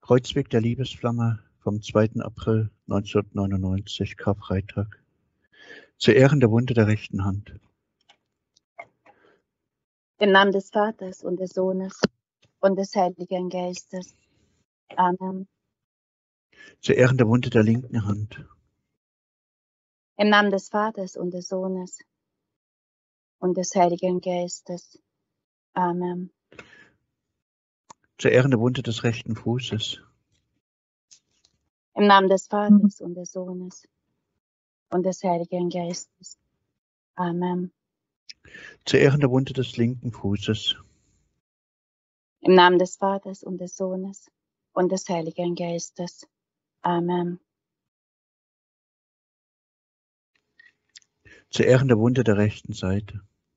Kreuzweg der Liebesflamme vom 2. April 1999, Karfreitag. Zu Ehren der Wunde der rechten Hand. Im Namen des Vaters und des Sohnes und des Heiligen Geistes. Amen. Zu Ehren der Wunde der linken Hand. Im Namen des Vaters und des Sohnes und des Heiligen Geistes. Amen. Zu Ehren der Wunde des rechten Fußes. Im Namen des Vaters und des Sohnes und des Heiligen Geistes. Amen. Zu Ehren der Wunde des linken Fußes. Im Namen des Vaters und des Sohnes und des Heiligen Geistes. Amen. Zu Ehren der Wunde der rechten Seite.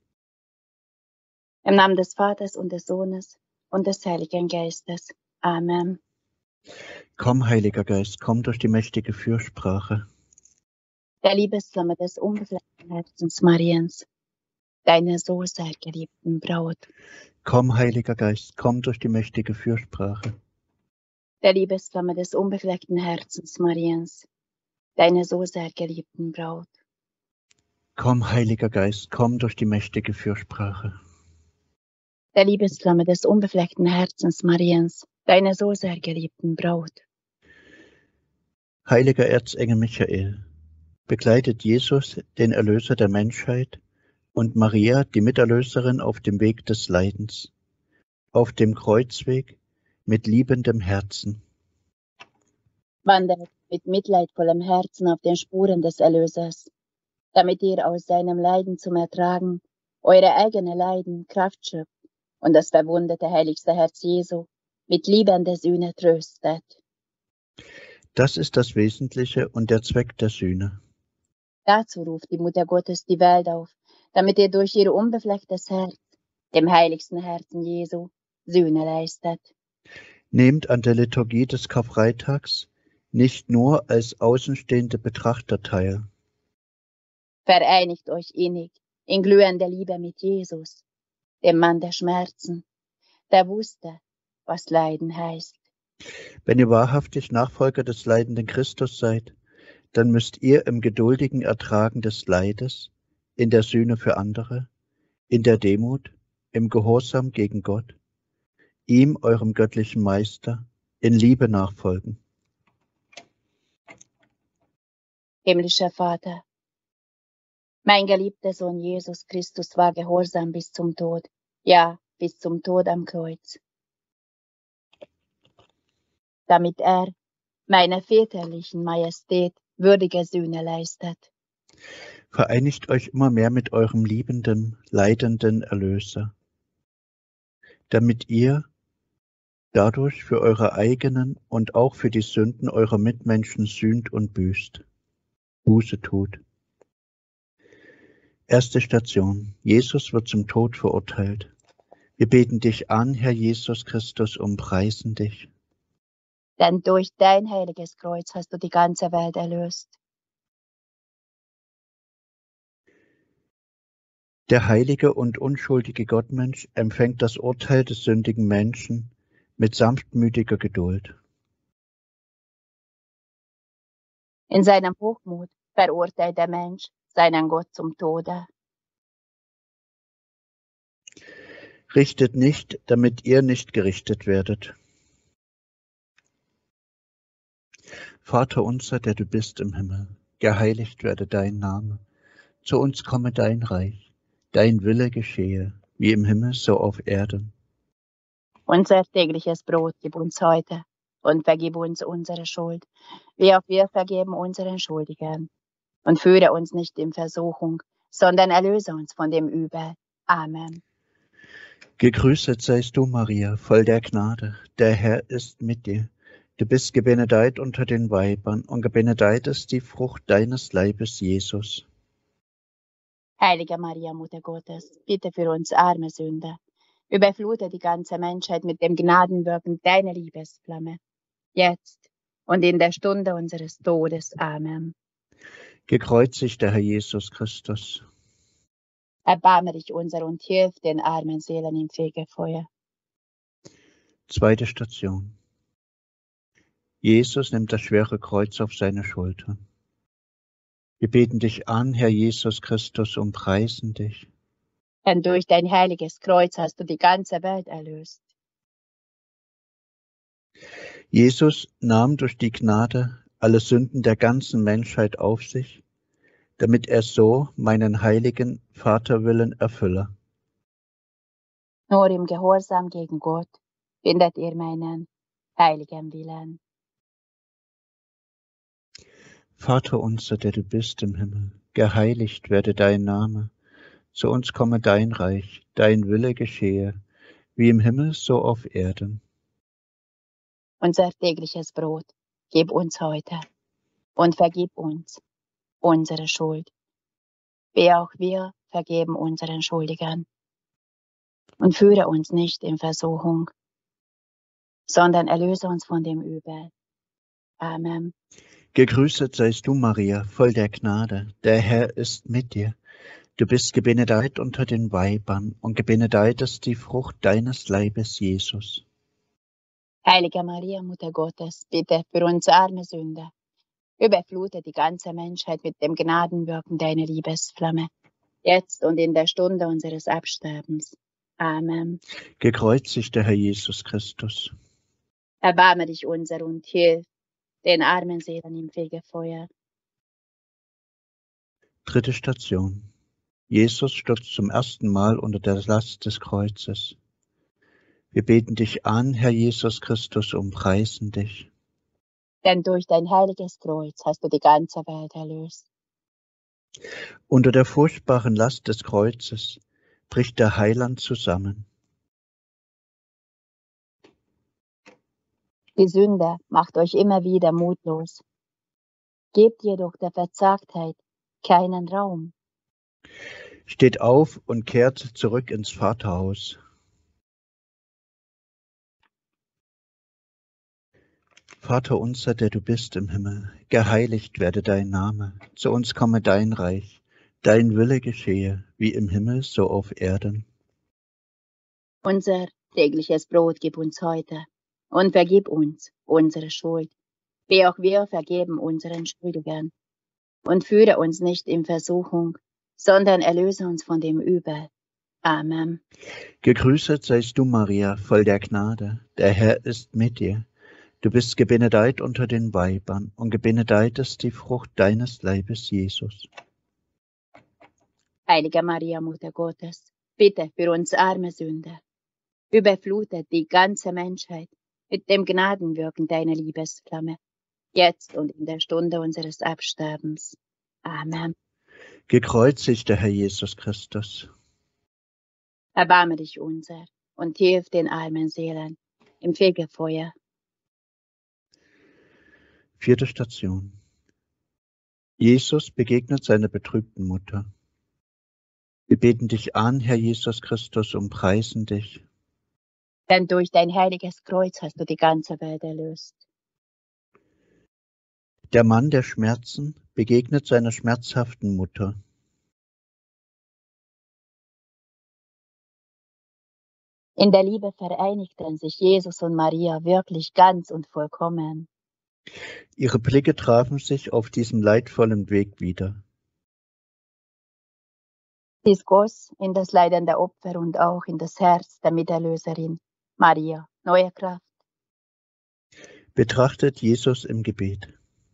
Im Namen des Vaters und des Sohnes und des Heiligen Geistes. Amen. Komm, Heiliger Geist, komm durch die mächtige Fürsprache. Der Liebesflamme des unbefleckten Herzens Mariens, deiner so sehr geliebten Braut. Komm, Heiliger Geist, komm durch die mächtige Fürsprache. Der Liebesflamme des unbefleckten Herzens Mariens, deiner so sehr geliebten Braut. Komm, Heiliger Geist, komm durch die mächtige Fürsprache. Der Liebesflamme des unbefleckten Herzens Mariens, deiner so sehr geliebten Braut. Heiliger Erzengel Michael, begleitet Jesus, den Erlöser der Menschheit, und Maria, die Miterlöserin, auf dem Weg des Leidens, auf dem Kreuzweg mit liebendem Herzen. Wandert mit mitleidvollem Herzen auf den Spuren des Erlösers, damit ihr aus seinem Leiden zum Ertragen eure eigene Leiden Kraft schöpft und das verwundete heiligste Herz Jesu mit liebender Sühne tröstet. Das ist das Wesentliche und der Zweck der Sühne. Dazu ruft die Mutter Gottes die Welt auf, damit ihr durch ihr unbeflecktes Herz, dem heiligsten Herzen Jesu, Sühne leistet. Nehmt an der Liturgie des Karfreitags nicht nur als außenstehende Betrachter teil. Vereinigt euch innig in glühender Liebe mit Jesus, dem Mann der Schmerzen, der wusste, was Leiden heißt. Wenn ihr wahrhaftig Nachfolger des leidenden Christus seid, dann müsst ihr im geduldigen Ertragen des Leides, in der Sühne für andere, in der Demut, im Gehorsam gegen Gott, ihm, eurem göttlichen Meister, in Liebe nachfolgen. Himmlischer Vater, mein geliebter Sohn Jesus Christus war gehorsam bis zum Tod, ja, bis zum Tod am Kreuz, damit er meiner väterlichen Majestät würdige Sühne leistet. Vereinigt euch immer mehr mit eurem liebenden, leidenden Erlöser, damit ihr dadurch für eure eigenen und auch für die Sünden eurer Mitmenschen sühnt und büßt, Buße tut. Erste Station. Jesus wird zum Tod verurteilt. Wir beten dich an, Herr Jesus Christus, und preisen dich. Denn durch dein heiliges Kreuz hast du die ganze Welt erlöst. Der heilige und unschuldige Gottmensch empfängt das Urteil des sündigen Menschen mit sanftmütiger Geduld. In seinem Hochmut verurteilt der Mensch seinen Gott zum Tode. Richtet nicht, damit ihr nicht gerichtet werdet. Vater unser, der du bist im Himmel, geheiligt werde dein Name. Zu uns komme dein Reich, dein Wille geschehe, wie im Himmel so auf Erden. Unser tägliches Brot gib uns heute und vergib uns unsere Schuld, wie auch wir vergeben unseren Schuldigern. Und führe uns nicht in Versuchung, sondern erlöse uns von dem Übel. Amen. Gegrüßet seist du, Maria, voll der Gnade, der Herr ist mit dir. Du bist gebenedeit unter den Weibern, und gebenedeit ist die Frucht deines Leibes, Jesus. Heilige Maria, Mutter Gottes, bitte für uns arme Sünder, überflute die ganze Menschheit mit dem Gnadenwirken deiner Liebesflamme, jetzt und in der Stunde unseres Todes. Amen. Gekreuzigt der Herr Jesus Christus. Erbarme dich unser und hilf den armen Seelen im Fegefeuer. Zweite Station. Jesus nimmt das schwere Kreuz auf seine Schultern. Wir beten dich an, Herr Jesus Christus, und preisen dich. Denn durch dein heiliges Kreuz hast du die ganze Welt erlöst. Jesus nahm durch die Gnade alle Sünden der ganzen Menschheit auf sich, damit er so meinen heiligen Vaterwillen erfülle. Nur im Gehorsam gegen Gott findet ihr meinen heiligen Willen. Vater unser, der du bist im Himmel, geheiligt werde dein Name. Zu uns komme dein Reich, dein Wille geschehe, wie im Himmel so auf Erden. Unser tägliches Brot gib uns heute und vergib uns unsere Schuld, wie auch wir vergeben unseren Schuldigern. Und führe uns nicht in Versuchung, sondern erlöse uns von dem Übel. Amen. Gegrüßet seist du, Maria, voll der Gnade, der Herr ist mit dir. Du bist gebenedeit unter den Weibern und gebenedeit ist die Frucht deines Leibes, Jesus. Heilige Maria, Mutter Gottes, bitte für uns arme Sünder, überflute die ganze Menschheit mit dem Gnadenwirken deiner Liebesflamme, jetzt und in der Stunde unseres Absterbens. Amen. Gekreuzigter Herr Jesus Christus. Erbarme dich unser und hilf den armen Seelen im Fegefeuer. Dritte Station. Jesus stürzt zum ersten Mal unter der Last des Kreuzes. Wir beten dich an, Herr Jesus Christus, und preisen dich. Denn durch dein heiliges Kreuz hast du die ganze Welt erlöst. Unter der furchtbaren Last des Kreuzes bricht der Heiland zusammen. Die Sünde macht euch immer wieder mutlos. Gebt jedoch der Verzagtheit keinen Raum. Steht auf und kehrt zurück ins Vaterhaus. Vater unser, der du bist im Himmel, geheiligt werde dein Name. Zu uns komme dein Reich. Dein Wille geschehe, wie im Himmel, so auf Erden. Unser tägliches Brot gib uns heute und vergib uns unsere Schuld, wie auch wir vergeben unseren Schuldigern. Und führe uns nicht in Versuchung, sondern erlöse uns von dem Übel. Amen. Gegrüßet seist du, Maria, voll der Gnade. Der Herr ist mit dir. Du bist gebenedeit unter den Weibern und gebenedeit ist die Frucht deines Leibes, Jesus. Heilige Maria, Mutter Gottes, bitte für uns arme Sünder, überflutet die ganze Menschheit mit dem Gnadenwirken deiner Liebesflamme, jetzt und in der Stunde unseres Absterbens. Amen. Gekreuzigter Herr Jesus Christus. Erbarme dich unser und hilf den armen Seelen im Fegefeuer. Vierte Station. Jesus begegnet seiner betrübten Mutter. Wir beten dich an, Herr Jesus Christus, und preisen dich. Denn durch dein heiliges Kreuz hast du die ganze Welt erlöst. Der Mann der Schmerzen begegnet seiner schmerzhaften Mutter. In der Liebe vereinigten sich Jesus und Maria wirklich ganz und vollkommen. Ihre Blicke trafen sich auf diesem leidvollen Weg wieder. Dies goss in das leidende Opfer und auch in das Herz der Miterlöserin, Maria, neue Kraft. Betrachtet Jesus im Gebet.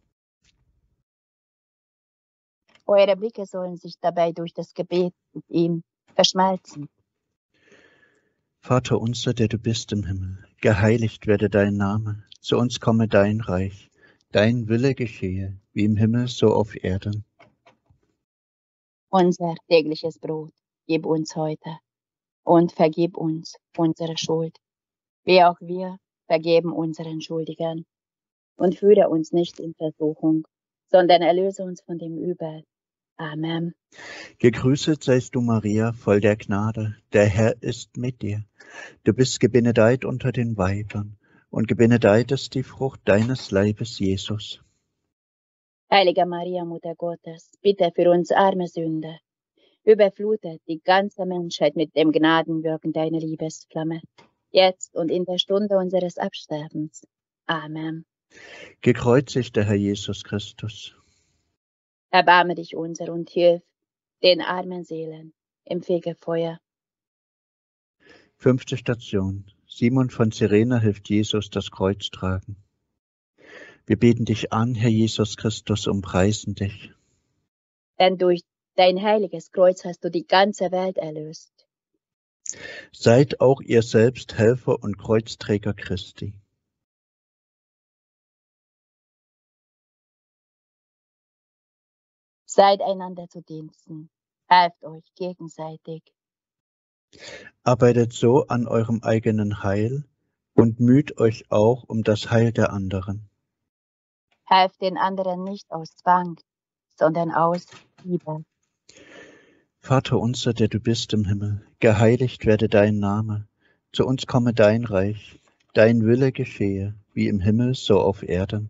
Eure Blicke sollen sich dabei durch das Gebet mit ihm verschmelzen. Vater unser, der du bist im Himmel, geheiligt werde dein Name. Zu uns komme dein Reich. Dein Wille geschehe, wie im Himmel, so auf Erden. Unser tägliches Brot gib uns heute und vergib uns unsere Schuld, wie auch wir vergeben unseren Schuldigern. Und führe uns nicht in Versuchung, sondern erlöse uns von dem Übel. Amen. Gegrüßet seist du, Maria, voll der Gnade. Der Herr ist mit dir. Du bist gebenedeit unter den Weibern und gebenedeit ist die Frucht deines Leibes, Jesus. Heilige Maria, Mutter Gottes, bitte für uns arme Sünder, überflutet die ganze Menschheit mit dem Gnadenwirken deiner Liebesflamme, jetzt und in der Stunde unseres Absterbens. Amen. Gekreuzigter Herr Jesus Christus. Erbarme dich unser und hilf den armen Seelen im Fegefeuer. 5. Station. Simon von Cyrene hilft Jesus das Kreuz tragen. Wir beten dich an, Herr Jesus Christus, und preisen dich. Denn durch dein heiliges Kreuz hast du die ganze Welt erlöst. Seid auch ihr selbst Helfer und Kreuzträger Christi. Seid einander zu Diensten, helft euch gegenseitig. Arbeitet so an eurem eigenen Heil und müht euch auch um das Heil der anderen. Helft den anderen nicht aus Zwang, sondern aus Liebe. Vater unser, der du bist im Himmel, geheiligt werde dein Name. Zu uns komme dein Reich, dein Wille geschehe, wie im Himmel, so auf Erden.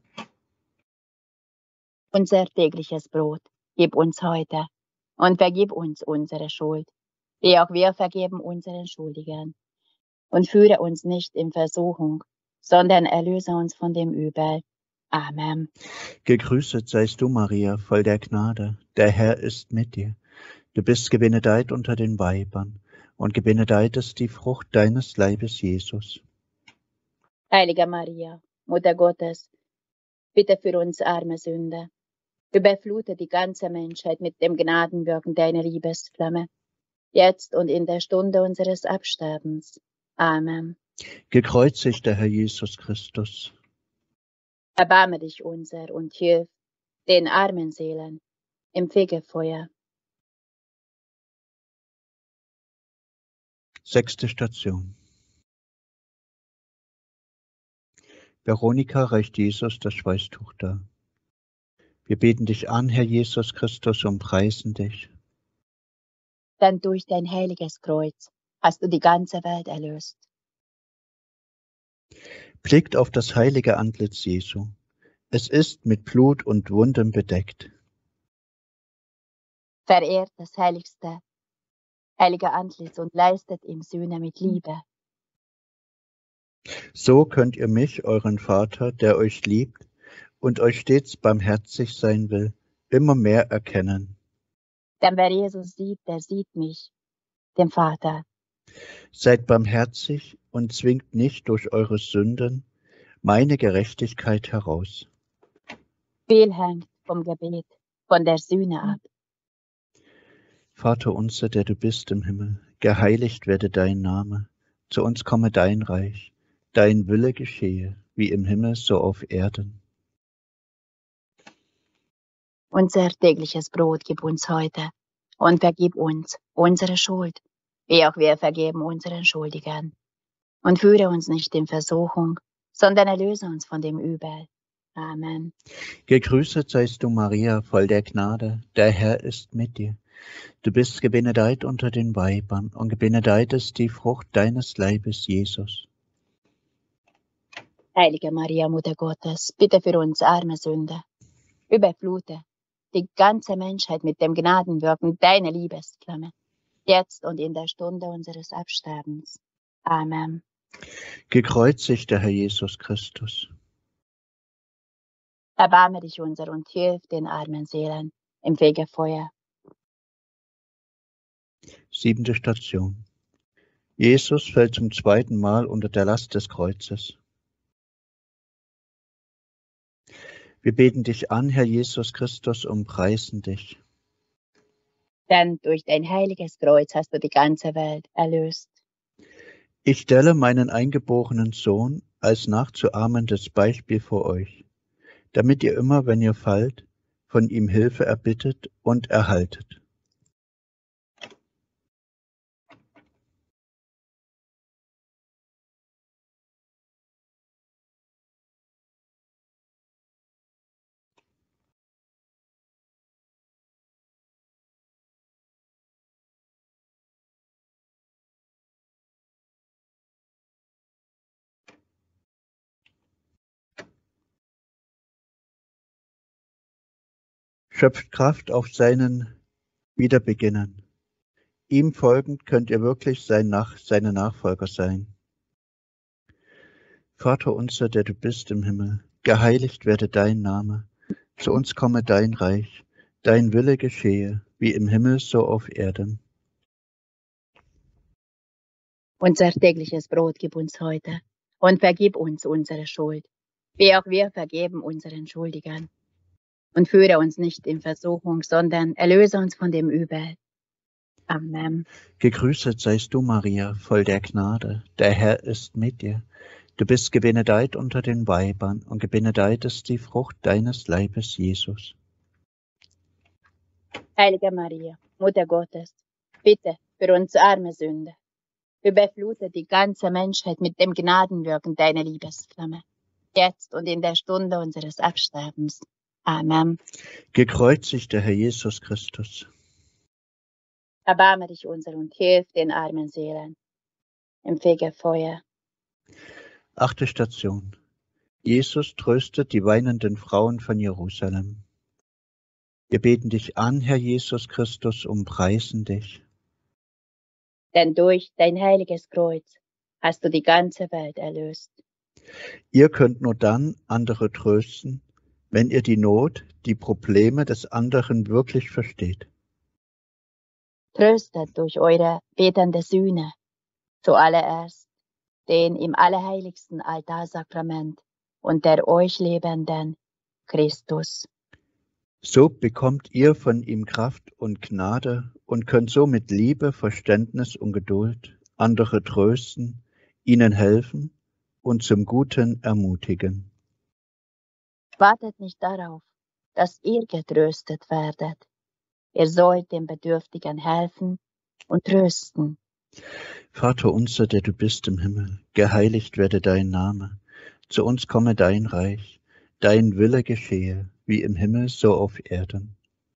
Unser tägliches Brot gib uns heute und vergib uns unsere Schuld, wie auch wir vergeben unseren Schuldigern. Und führe uns nicht in Versuchung, sondern erlöse uns von dem Übel. Amen. Gegrüßet seist du, Maria, voll der Gnade, der Herr ist mit dir. Du bist gebenedeit unter den Weibern, und gebenedeit ist die Frucht deines Leibes, Jesus. Heilige Maria, Mutter Gottes, bitte für uns arme Sünder. Überflute die ganze Menschheit mit dem Gnadenwirken deiner Liebesflamme, jetzt und in der Stunde unseres Absterbens. Amen. Gekreuzigter Herr Jesus Christus. Erbarme dich unser und hilf den armen Seelen im Fegefeuer. 6. Station. Veronika reicht Jesus das Schweißtuch dar. Wir beten dich an, Herr Jesus Christus, und preisen dich. Denn durch dein heiliges Kreuz hast du die ganze Welt erlöst. Blickt auf das heilige Antlitz Jesu. Es ist mit Blut und Wunden bedeckt. Verehrt das heilige Antlitz und leistet ihm Sühne mit Liebe. So könnt ihr mich, euren Vater, der euch liebt und euch stets barmherzig sein will, immer mehr erkennen. Denn wer Jesus sieht, der sieht mich, den Vater. Seid barmherzig und zwingt nicht durch eure Sünden meine Gerechtigkeit heraus. Viel hängt vom Gebet, von der Sühne ab. Vater unser, der du bist im Himmel, geheiligt werde dein Name. Zu uns komme dein Reich, dein Wille geschehe, wie im Himmel, so auf Erden. Unser tägliches Brot gib uns heute und vergib uns unsere Schuld, wie auch wir vergeben unseren Schuldigern. Und führe uns nicht in Versuchung, sondern erlöse uns von dem Übel. Amen. Gegrüßet seist du, Maria, voll der Gnade, der Herr ist mit dir. Du bist gebenedeit unter den Weibern, und gebenedeit ist die Frucht deines Leibes, Jesus. Heilige Maria, Mutter Gottes, bitte für uns arme Sünder. Überflute die ganze Menschheit mit dem Gnadenwirken deiner Liebesflamme, jetzt und in der Stunde unseres Absterbens. Amen. Gekreuzigter Herr Jesus Christus. Erbarme dich unser und hilf den armen Seelen im Fegefeuer. 7. Station. Jesus fällt zum zweiten Mal unter der Last des Kreuzes. Wir beten dich an, Herr Jesus Christus, und preisen dich. Denn durch dein heiliges Kreuz hast du die ganze Welt erlöst. Ich stelle meinen eingeborenen Sohn als nachzuahmendes Beispiel vor euch, damit ihr immer, wenn ihr fallt, von ihm Hilfe erbittet und erhaltet. Schöpft Kraft auf seinen Wiederbeginnen. Ihm folgend könnt ihr wirklich seine Nachfolger sein. Vater unser, der du bist im Himmel, geheiligt werde dein Name, zu uns komme dein Reich, dein Wille geschehe, wie im Himmel so auf Erden. Unser tägliches Brot gib uns heute und vergib uns unsere Schuld, wie auch wir vergeben unseren Schuldigern. Und führe uns nicht in Versuchung, sondern erlöse uns von dem Übel. Amen. Gegrüßet seist du, Maria, voll der Gnade, der Herr ist mit dir. Du bist gebenedeit unter den Weibern und gebenedeit ist die Frucht deines Leibes, Jesus. Heilige Maria, Mutter Gottes, bitte für uns arme Sünder, überflute die ganze Menschheit mit dem Gnadenwirken deiner Liebesflamme, jetzt und in der Stunde unseres Absterbens. Amen. Gekreuzigt der Herr Jesus Christus. Erbarme dich unser und hilf den armen Seelen im Fegefeuer. 8. Station. Jesus tröstet die weinenden Frauen von Jerusalem. Wir beten dich an, Herr Jesus Christus, und preisen dich. Denn durch dein heiliges Kreuz hast du die ganze Welt erlöst. Ihr könnt nur dann andere trösten, wenn ihr die Not, die Probleme des anderen wirklich versteht. Tröstet durch eure betende Sühne zuallererst den im allerheiligsten Altarsakrament und der euch lebenden Christus. So bekommt ihr von ihm Kraft und Gnade und könnt so mit Liebe, Verständnis und Geduld andere trösten, ihnen helfen und zum Guten ermutigen. Wartet nicht darauf, dass ihr getröstet werdet. Ihr sollt den Bedürftigen helfen und trösten. Vater unser, der du bist im Himmel, geheiligt werde dein Name. Zu uns komme dein Reich, dein Wille geschehe, wie im Himmel so auf Erden.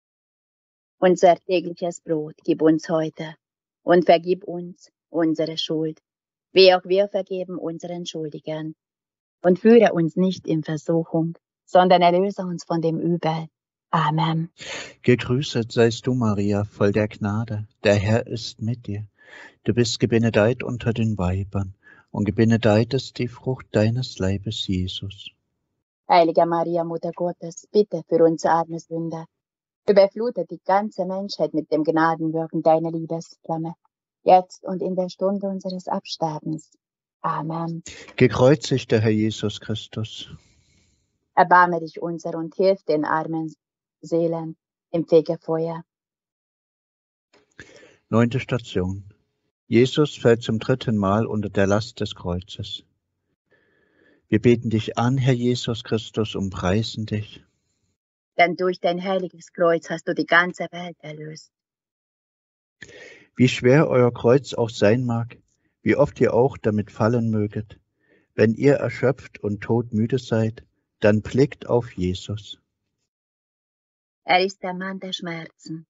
Unser tägliches Brot gib uns heute und vergib uns unsere Schuld, wie auch wir vergeben unseren Schuldigern. Und führe uns nicht in Versuchung, sondern erlöse uns von dem Übel. Amen. Gegrüßet seist du, Maria, voll der Gnade, der Herr ist mit dir. Du bist gebenedeit unter den Weibern, und gebenedeit ist die Frucht deines Leibes, Jesus. Heilige Maria, Mutter Gottes, bitte für uns arme Sünder, überflute die ganze Menschheit mit dem Gnadenwirken deiner Liebesflamme, jetzt und in der Stunde unseres Absterbens. Amen. Gekreuzigt der Herr Jesus Christus. Erbarme dich unser und hilf den armen Seelen im Fegefeuer. 9. Station. Jesus fällt zum 3. Mal unter der Last des Kreuzes. Wir beten dich an, Herr Jesus Christus, und preisen dich. Denn durch dein heiliges Kreuz hast du die ganze Welt erlöst. Wie schwer euer Kreuz auch sein mag, wie oft ihr auch damit fallen möget, wenn ihr erschöpft und todmüde seid, dann blickt auf Jesus. Er ist der Mann der Schmerzen.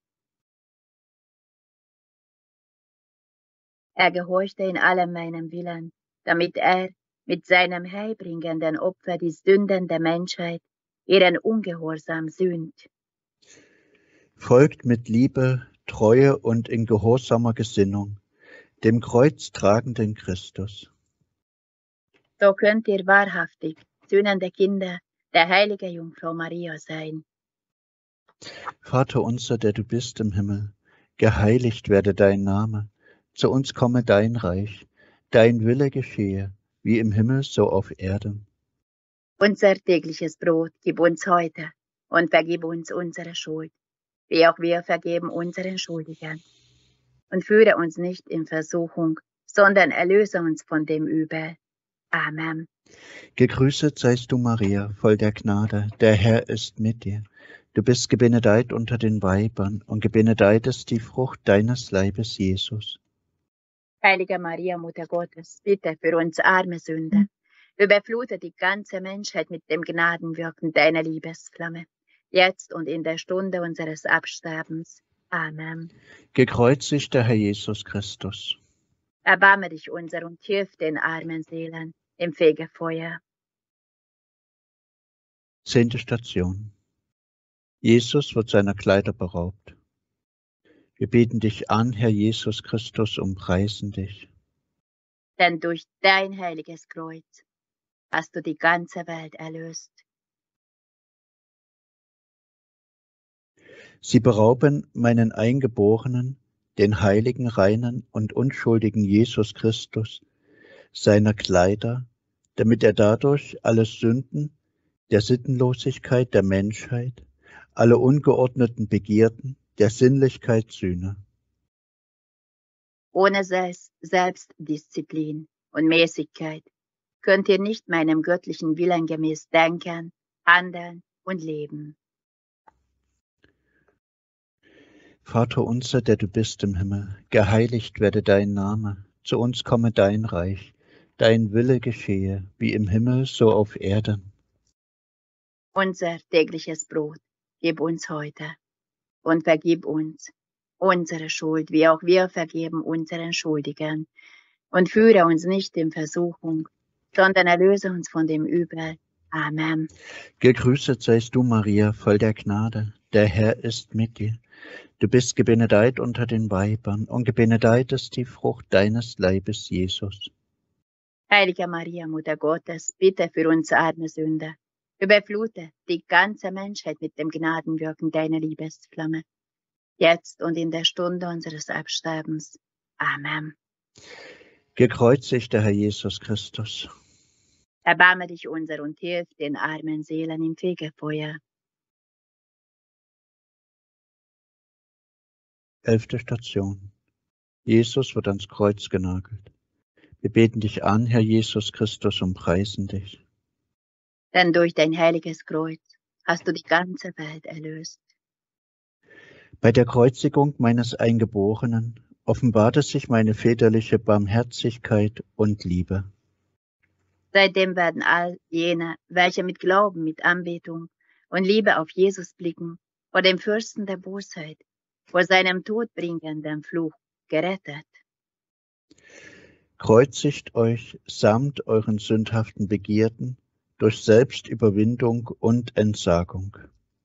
Er gehorchte in allem meinem Willen, damit er mit seinem heilbringenden Opfer die Sünden der Menschheit, ihren Ungehorsam sühnt. Folgt mit Liebe, Treue und in gehorsamer Gesinnung dem kreuztragenden Christus. So könnt ihr wahrhaftig sühnende Kinder der heiligen Jungfrau Maria sein. Vater unser, der du bist im Himmel, geheiligt werde dein Name, zu uns komme dein Reich, dein Wille geschehe, wie im Himmel so auf Erden. Unser tägliches Brot gib uns heute und vergib uns unsere Schuld, wie auch wir vergeben unseren Schuldigern. Und führe uns nicht in Versuchung, sondern erlöse uns von dem Übel. Amen. Gegrüßet seist du, Maria, voll der Gnade, der Herr ist mit dir. Du bist gebenedeit unter den Weibern, und gebenedeit ist die Frucht deines Leibes, Jesus. Heilige Maria, Mutter Gottes, bitte für uns arme Sünder, überflute die ganze Menschheit mit dem Gnadenwirken deiner Liebesflamme, jetzt und in der Stunde unseres Absterbens. Amen. Gekreuzigt der Herr Jesus Christus. Erbarme dich unser und hilf den armen Seelen im Fegefeuer. 10. Station. Jesus wird seiner Kleider beraubt. Wir beten dich an, Herr Jesus Christus, und preisen dich. Denn durch dein heiliges Kreuz hast du die ganze Welt erlöst. Sie berauben meinen Eingeborenen, den heiligen, reinen und unschuldigen Jesus Christus, seiner Kleider, damit er dadurch alle Sünden der Sittenlosigkeit der Menschheit, alle ungeordneten Begierden der Sinnlichkeit sühne. Ohne Selbstdisziplin und Mäßigkeit könnt ihr nicht meinem göttlichen Willen gemäß denken, handeln und leben. Vater unser, der du bist im Himmel, geheiligt werde dein Name, zu uns komme dein Reich, dein Wille geschehe, wie im Himmel, so auf Erden. Unser tägliches Brot gib uns heute und vergib uns unsere Schuld, wie auch wir vergeben unseren Schuldigern. Und führe uns nicht in Versuchung, sondern erlöse uns von dem Übel. Amen. Gegrüßet seist du, Maria, voll der Gnade, der Herr ist mit dir. Du bist gebenedeit unter den Weibern, und gebenedeit ist die Frucht deines Leibes, Jesus. Heilige Maria, Mutter Gottes, bitte für uns arme Sünder. Überflute die ganze Menschheit mit dem Gnadenwirken deiner Liebesflamme, jetzt und in der Stunde unseres Absterbens. Amen. Gekreuzigter Herr Jesus Christus. Erbarme dich unser und hilf den armen Seelen im Fegefeuer. 11. Station. Jesus wird ans Kreuz genagelt. Wir beten dich an, Herr Jesus Christus, und preisen dich. Denn durch dein heiliges Kreuz hast du die ganze Welt erlöst. Bei der Kreuzigung meines Eingeborenen offenbarte sich meine väterliche Barmherzigkeit und Liebe. Seitdem werden all jene, welche mit Glauben, mit Anbetung und Liebe auf Jesus blicken, vor dem Fürsten der Bosheit, vor seinem todbringenden Fluch gerettet. Kreuzigt euch samt euren sündhaften Begierden durch Selbstüberwindung und Entsagung.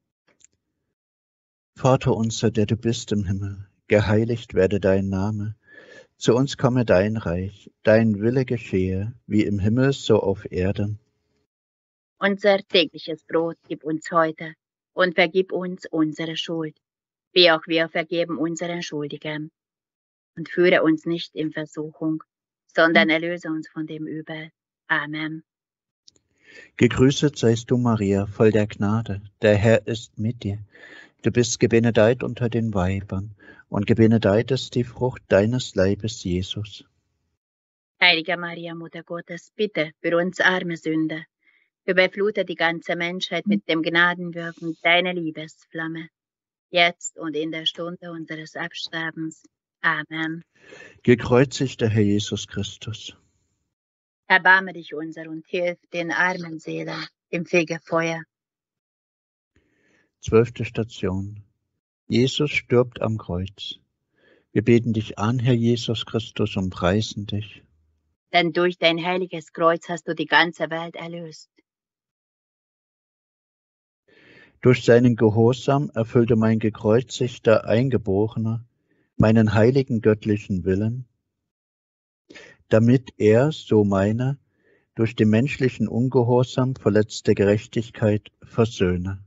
Vater unser, der du bist im Himmel, geheiligt werde dein Name. Zu uns komme dein Reich, dein Wille geschehe, wie im Himmel, so auf Erden. Unser tägliches Brot gib uns heute und vergib uns unsere Schuld, wie auch wir vergeben unseren Schuldigern. Und führe uns nicht in Versuchung, sondern erlöse uns von dem Übel. Amen. Gegrüßet seist du, Maria, voll der Gnade, der Herr ist mit dir. Du bist gebenedeit unter den Weibern, und gebenedeit ist die Frucht deines Leibes, Jesus. Heilige Maria, Mutter Gottes, bitte für uns arme Sünder, überflute die ganze Menschheit mit dem Gnadenwirken deiner Liebesflamme, jetzt und in der Stunde unseres Absterbens. Amen. Gekreuzigter Herr Jesus Christus. Erbarme dich unser und hilf den armen Seelen im Fegefeuer. 12. Station. Jesus stirbt am Kreuz. Wir beten dich an, Herr Jesus Christus, und preisen dich. Denn durch dein heiliges Kreuz hast du die ganze Welt erlöst. Durch seinen Gehorsam erfüllte mein gekreuzigter Eingeborener meinen heiligen göttlichen Willen, damit er, so meine, durch den menschlichen Ungehorsam verletzte Gerechtigkeit versöhne.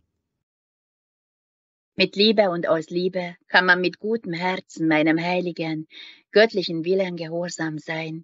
Mit Liebe und aus Liebe kann man mit gutem Herzen meinem heiligen, göttlichen Willen gehorsam sein.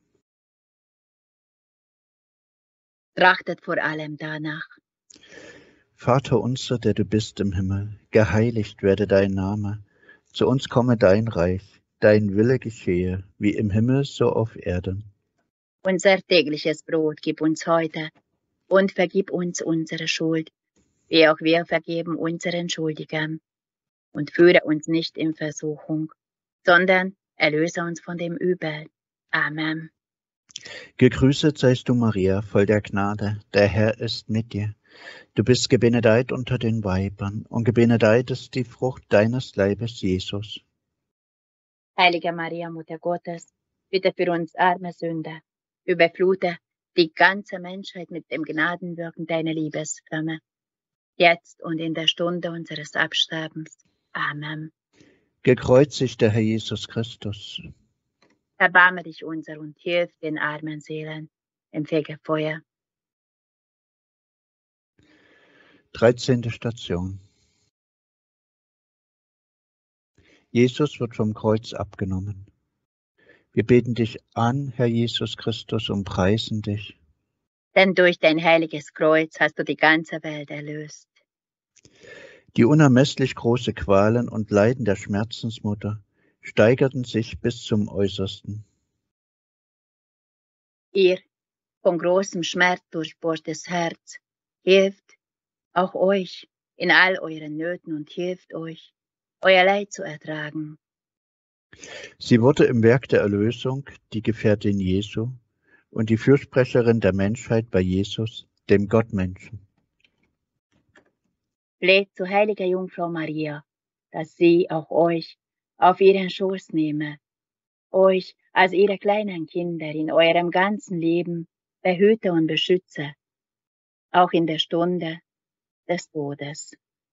Trachtet vor allem danach. Vater unser, der du bist im Himmel, geheiligt werde dein Name. Zu uns komme dein Reich, dein Wille geschehe, wie im Himmel, so auf Erden. Unser tägliches Brot gib uns heute und vergib uns unsere Schuld, wie auch wir vergeben unseren Schuldigern. Und führe uns nicht in Versuchung, sondern erlöse uns von dem Übel. Amen. Gegrüßet seist du, Maria, voll der Gnade, der Herr ist mit dir. Du bist gebenedeit unter den Weibern, und gebenedeit ist die Frucht deines Leibes, Jesus. Heilige Maria, Mutter Gottes, bitte für uns arme Sünder, überflute die ganze Menschheit mit dem Gnadenwirken deiner Liebesflamme, jetzt und in der Stunde unseres Absterbens. Amen. Gekreuzigter Herr Jesus Christus. Erbarme dich unser und hilf den armen Seelen im Fegefeuer. 13. Station. Jesus wird vom Kreuz abgenommen. Wir beten dich an, Herr Jesus Christus, und preisen dich. Denn durch dein heiliges Kreuz hast du die ganze Welt erlöst. Die unermesslich große Qualen und Leiden der Schmerzensmutter steigerten sich bis zum Äußersten. Ihr von großem Schmerz durchbohrtes Herz hilft auch euch in all euren Nöten und hilft euch, euer Leid zu ertragen. Sie wurde im Werk der Erlösung die Gefährtin Jesu und die Fürsprecherin der Menschheit bei Jesus, dem Gottmenschen. Fleht zu heiliger Jungfrau Maria, dass sie auch euch auf ihren Schoß nehme, euch als ihre kleinen Kinder in eurem ganzen Leben behüte und beschütze, auch in der Stunde des Todes.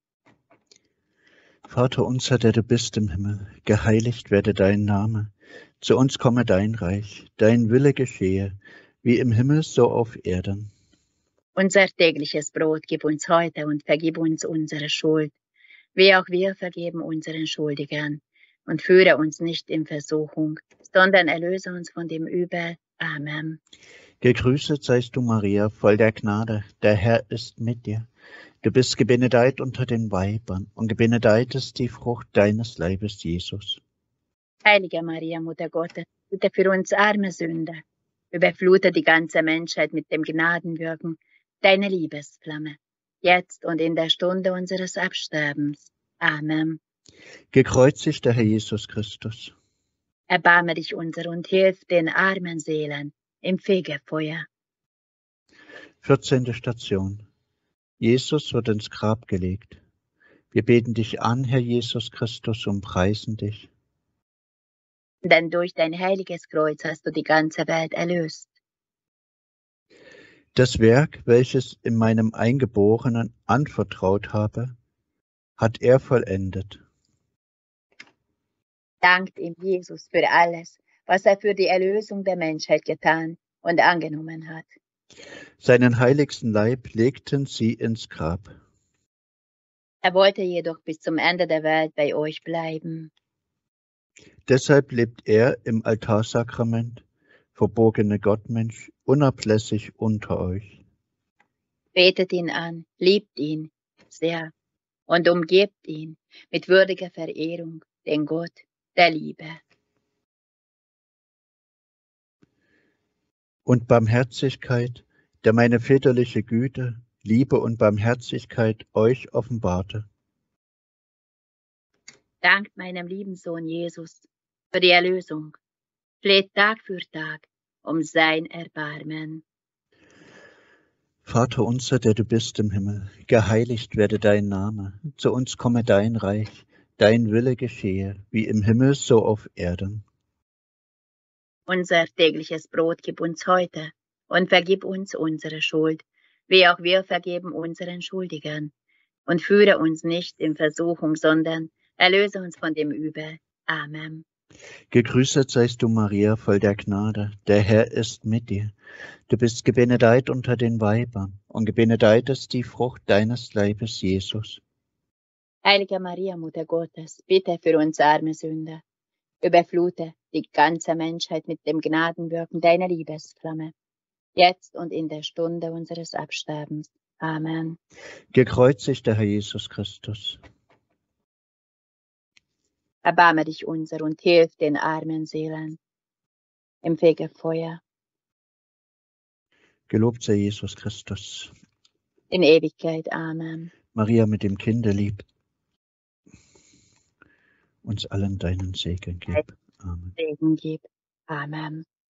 Vater unser, der du bist im Himmel, geheiligt werde dein Name. Zu uns komme dein Reich, dein Wille geschehe, wie im Himmel so auf Erden. Unser tägliches Brot gib uns heute und vergib uns unsere Schuld, wie auch wir vergeben unseren Schuldigern. Und führe uns nicht in Versuchung, sondern erlöse uns von dem Übel. Amen. Gegrüßet seist du, Maria, voll der Gnade, der Herr ist mit dir. Du bist gebenedeit unter den Weibern, und gebenedeit ist die Frucht deines Leibes, Jesus. Heilige Maria, Mutter Gottes, bitte für uns arme Sünder, überflute die ganze Menschheit mit dem Gnadenwirken deiner Liebesflamme, jetzt und in der Stunde unseres Absterbens. Amen. Gekreuzigt der Herr Jesus Christus. Erbarme dich unser und hilf den armen Seelen im Fegefeuer. 14. Station. Jesus wird ins Grab gelegt. Wir beten dich an, Herr Jesus Christus, und preisen dich. Denn durch dein heiliges Kreuz hast du die ganze Welt erlöst. Das Werk, welches in meinem Eingeborenen anvertraut habe, hat er vollendet. Dankt ihm Jesus für alles, was er für die Erlösung der Menschheit getan und angenommen hat. Seinen heiligsten Leib legten sie ins Grab. Er wollte jedoch bis zum Ende der Welt bei euch bleiben. Deshalb lebt er im Altarsakrament, verborgene Gottmensch, unablässig unter euch. Betet ihn an, liebt ihn sehr und umgebt ihn mit würdiger Verehrung, den Gott der Liebe. Und Barmherzigkeit, der meine väterliche Güte, Liebe und Barmherzigkeit euch offenbarte. Dankt meinem lieben Sohn Jesus für die Erlösung. Fleht Tag für Tag um sein Erbarmen. Vater unser, der du bist im Himmel, geheiligt werde dein Name. Zu uns komme dein Reich, dein Wille geschehe, wie im Himmel so auf Erden. Unser tägliches Brot gib uns heute und vergib uns unsere Schuld, wie auch wir vergeben unseren Schuldigern. Und führe uns nicht in Versuchung, sondern erlöse uns von dem Übel. Amen. Gegrüßet seist du, Maria, voll der Gnade, der Herr ist mit dir. Du bist gebenedeit unter den Weibern, und gebenedeit ist die Frucht deines Leibes, Jesus. Heilige Maria, Mutter Gottes, bitte für uns arme Sünder, überflute die ganze Menschheit mit dem Gnadenwirken deiner Liebesflamme, jetzt und in der Stunde unseres Absterbens. Amen. Gekreuzigt der Herr Jesus Christus. Erbarme dich unser und hilf den armen Seelen im Fegefeuer. Gelobt sei Jesus Christus. In Ewigkeit. Amen. Maria mit dem Kinde lieb, uns allen deinen Segen gib. Amen. Segen gib. Amen.